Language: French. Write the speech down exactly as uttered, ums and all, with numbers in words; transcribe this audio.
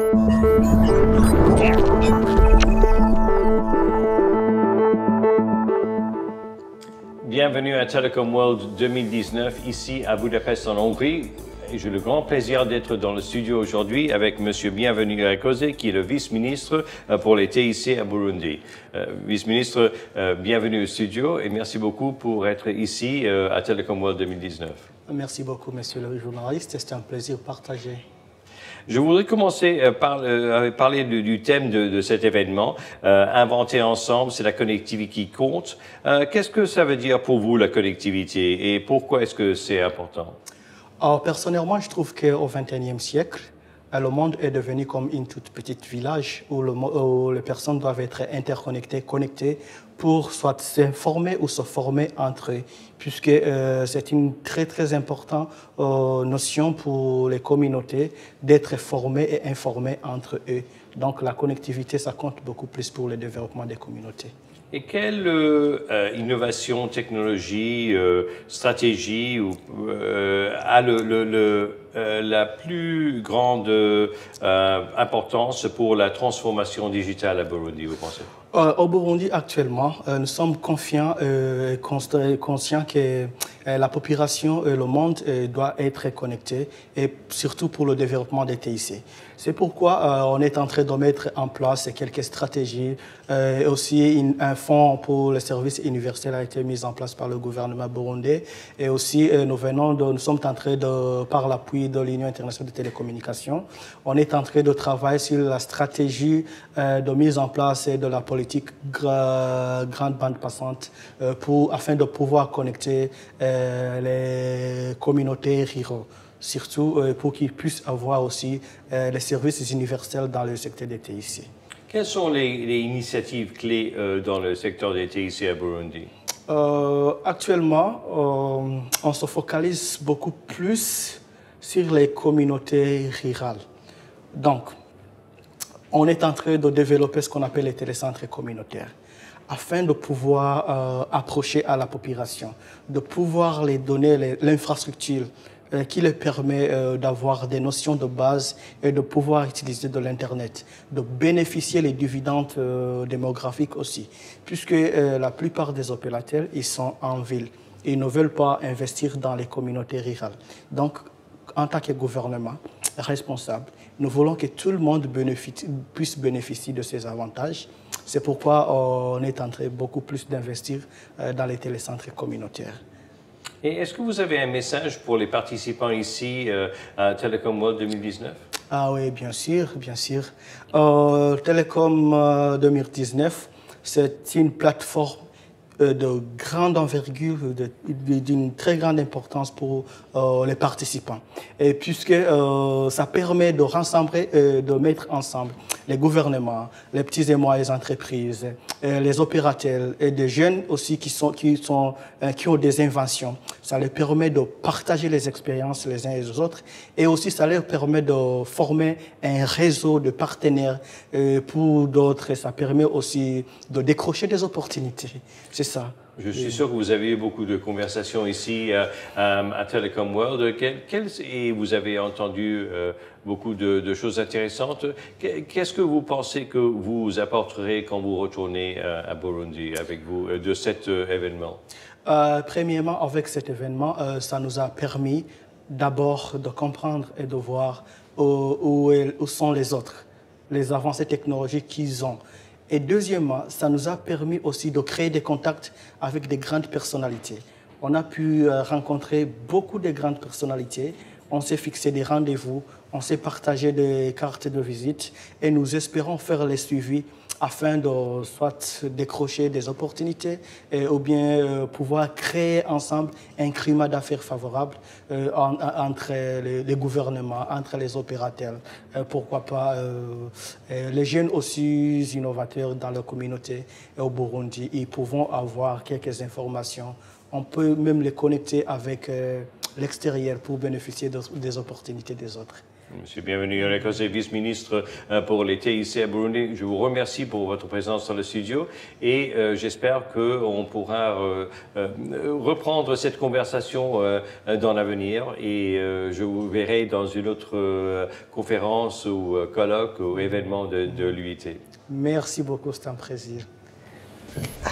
Bienvenue à Telecom World deux mille dix-neuf, ici à Budapest en Hongrie. J'ai le grand plaisir d'être dans le studio aujourd'hui avec M. Bienvenu Rakosi, qui est le vice-ministre pour les T I C à Burundi. Euh, vice-ministre, euh, bienvenue au studio et merci beaucoup pour être ici euh, à Telecom World deux mille dix-neuf. Merci beaucoup, monsieur le journaliste. C'est un plaisir partagé. Je voudrais commencer euh, par euh, parler du, du thème de, de cet événement. Euh, inventer ensemble, c'est la connectivité qui compte. Euh, Qu'est-ce que ça veut dire pour vous, la connectivité, et pourquoi est-ce que c'est important? Alors, personnellement, je trouve qu'au vingt et unième siècle, le monde est devenu comme une toute petite village où, le, où les personnes doivent être interconnectées, connectées pour soit s'informer ou se former entre eux, puisque euh, c'est une très très importante euh, notion pour les communautés d'être formées et informées entre eux. Donc la connectivité, ça compte beaucoup plus pour le développement des communautés. Et quelle euh, innovation, technologie, euh, stratégie ou, euh, a le, le, le, euh, la plus grande euh, importance pour la transformation digitale à Burundi, vous pensez? Euh, au Burundi, actuellement, euh, nous sommes confiants et euh, conscients que euh, la population et le monde euh, doit être connectés, et surtout pour le développement des T I C. C'est pourquoi euh, on est en train de mettre en place quelques stratégies. Euh, et aussi, une, un fonds pour les services universels a été mis en place par le gouvernement burundais. Et aussi, euh, nous, venons de, nous sommes en train de, par l'appui de l'Union internationale de télécommunications, on est en train de travailler sur la stratégie euh, de mise en place de la politique gra, grande bande passante euh, pour, afin de pouvoir connecter euh, les communautés rurales, surtout euh, pour qu'ils puissent avoir aussi euh, les services universels dans le secteur des T I C. Quelles sont les, les initiatives clés euh, dans le secteur des T I C à Burundi? Euh, actuellement, euh, on se focalise beaucoup plus sur les communautés rurales. Donc, on est en train de développer ce qu'on appelle les télécentres communautaires, afin de pouvoir euh, approcher à la population, de pouvoir les donner l'infrastructure euh, qui leur permet euh, d'avoir des notions de base et de pouvoir utiliser de l'Internet, de bénéficier des dividendes euh, démographiques aussi, puisque euh, la plupart des opérateurs, ils sont en ville. Ils ne veulent pas investir dans les communautés rurales. Donc, en tant que gouvernement responsable, nous voulons que tout le monde bénéficie, puisse bénéficier de ces avantages. C'est pourquoi on est en train beaucoup plus d'investir dans les télécentres communautaires. Et est-ce que vous avez un message pour les participants ici euh, à Telecom World deux mille dix-neuf? Ah oui, bien sûr, bien sûr. Euh, Telecom euh, deux mille dix-neuf, c'est une plateforme de grande envergure, d'une très grande importance pour euh, les participants. Et puisque euh, ça permet de rassembler, euh, de mettre ensemble les gouvernements, les petites et moyennes entreprises, euh, les opérateurs et des jeunes aussi qui, sont, qui, sont, euh, qui ont des inventions. Ça leur permet de partager les expériences les uns et les autres, et aussi ça leur permet de former un réseau de partenaires euh, pour d'autres. Ça permet aussi de décrocher des opportunités. C'est ça. Je suis sûr que vous avez eu beaucoup de conversations ici euh, à Telecom World. Quel, quel, et vous avez entendu euh, beaucoup de, de choses intéressantes. Qu'est-ce que vous pensez que vous apporterez quand vous retournez euh, à Burundi avec vous euh, de cet euh, événement? Euh, premièrement, avec cet événement, euh, ça nous a permis d'abord de comprendre et de voir où, où, où sont les autres, les avancées technologiques qu'ils ont. Et deuxièmement, ça nous a permis aussi de créer des contacts avec des grandes personnalités. On a pu rencontrer beaucoup de grandes personnalités. On s'est fixé des rendez-vous, on s'est partagé des cartes de visite et nous espérons faire les suivis afin de soit décrocher des opportunités et, ou bien euh, pouvoir créer ensemble un climat d'affaires favorable euh, en, entre les, les gouvernements, entre les opérateurs, euh, pourquoi pas euh, les jeunes aussi innovateurs dans la communauté et au Burundi. Ils pouvons avoir quelques informations. On peut même les connecter avec euh, l'extérieur pour bénéficier de, des opportunités des autres. Monsieur Bienvenu Erekose, vice-ministre pour les T I C à Burundi, je vous remercie pour votre présence dans le studio et euh, j'espère qu'on pourra euh, euh, reprendre cette conversation euh, dans l'avenir et euh, je vous verrai dans une autre euh, conférence ou euh, colloque ou événement de, de l'U I T. Merci beaucoup, c'est un plaisir.